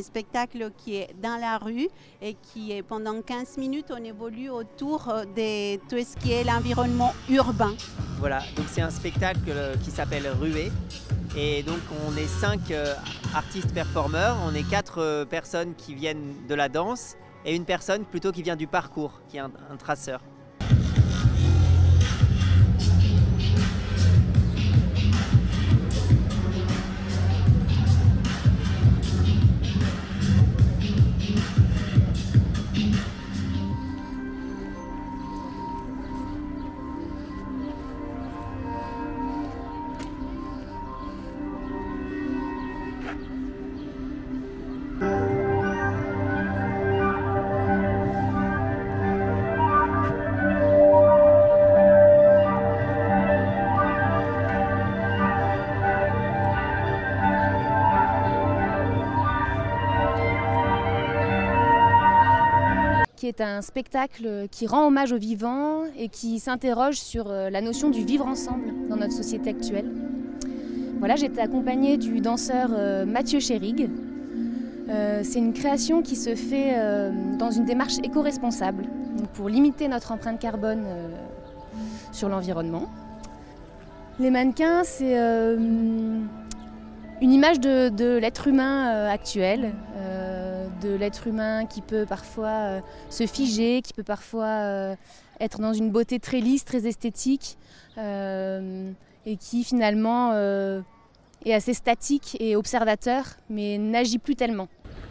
un spectacle qui est dans la rue et qui est pendant 15 minutes, on évolue autour de tout ce qui est l'environnement urbain. Voilà, donc c'est un spectacle qui s'appelle Ruée. Et donc on est 5 artistes performeurs, on est 4 personnes qui viennent de la danse et une personne plutôt qui vient du parcours, qui est un traceur. Qui est un spectacle qui rend hommage au vivant et qui s'interroge sur la notion du vivre ensemble dans notre société actuelle. Voilà, j'ai été accompagnée du danseur Mathieu Chérig. C'est une création qui se fait dans une démarche éco-responsable, pour limiter notre empreinte carbone sur l'environnement. Les mannequins, c'est une image de l'être humain actuel, de l'être humain qui peut parfois se figer, qui peut parfois être dans une beauté très lisse, très esthétique, et qui finalement est assez statique et observateur, mais n'agit plus tellement.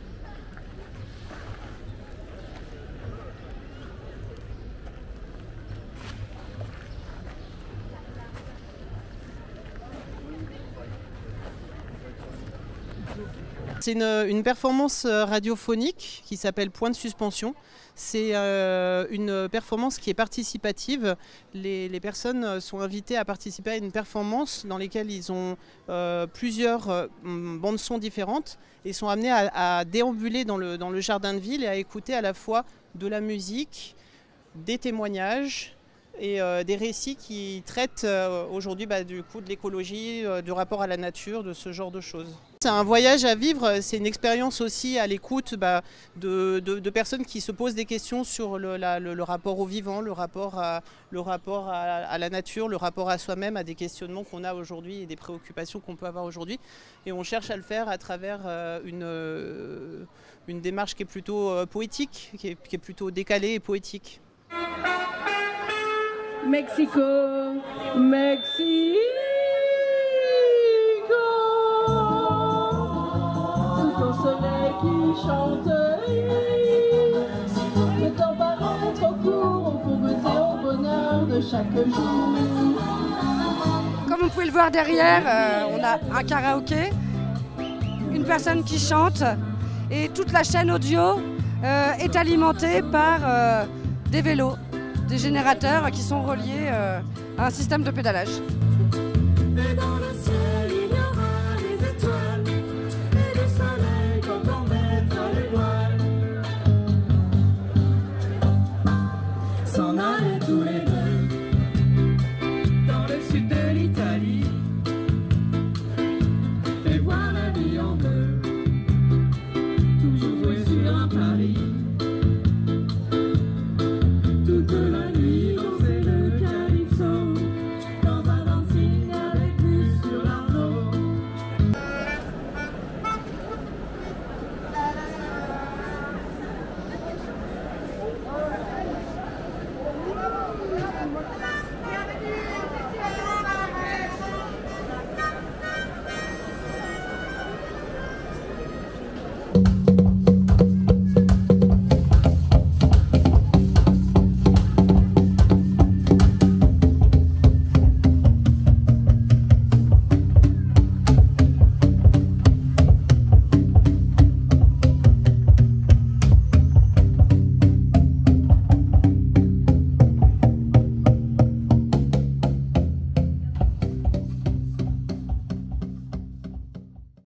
C'est une performance radiophonique qui s'appelle Point de suspension. C'est une performance qui est participative. Les personnes sont invitées à participer à une performance dans laquelle ils ont plusieurs bandes son différentes et sont amenés à déambuler dans le jardin de ville et à écouter à la fois de la musique, des témoignages et des récits qui traitent aujourd'hui du coup de l'écologie, du rapport à la nature, de ce genre de choses. C'est un voyage à vivre, c'est une expérience aussi à l'écoute de personnes qui se posent des questions sur le rapport au vivant, le rapport à la nature, le rapport à soi-même, à des questionnements qu'on a aujourd'hui et des préoccupations qu'on peut avoir aujourd'hui. Et on cherche à le faire à travers une démarche qui est plutôt poétique, qui est plutôt décalée et poétique. Mexico, Mexico, sous ton soleil qui chante, le temps paraît trop court pour goûter au bonheur de chaque jour. Comme vous pouvez le voir derrière, on a un karaoké, une personne qui chante et toute la chaîne audio est alimentée par des vélos. Des générateurs qui sont reliés à un système de pédalage.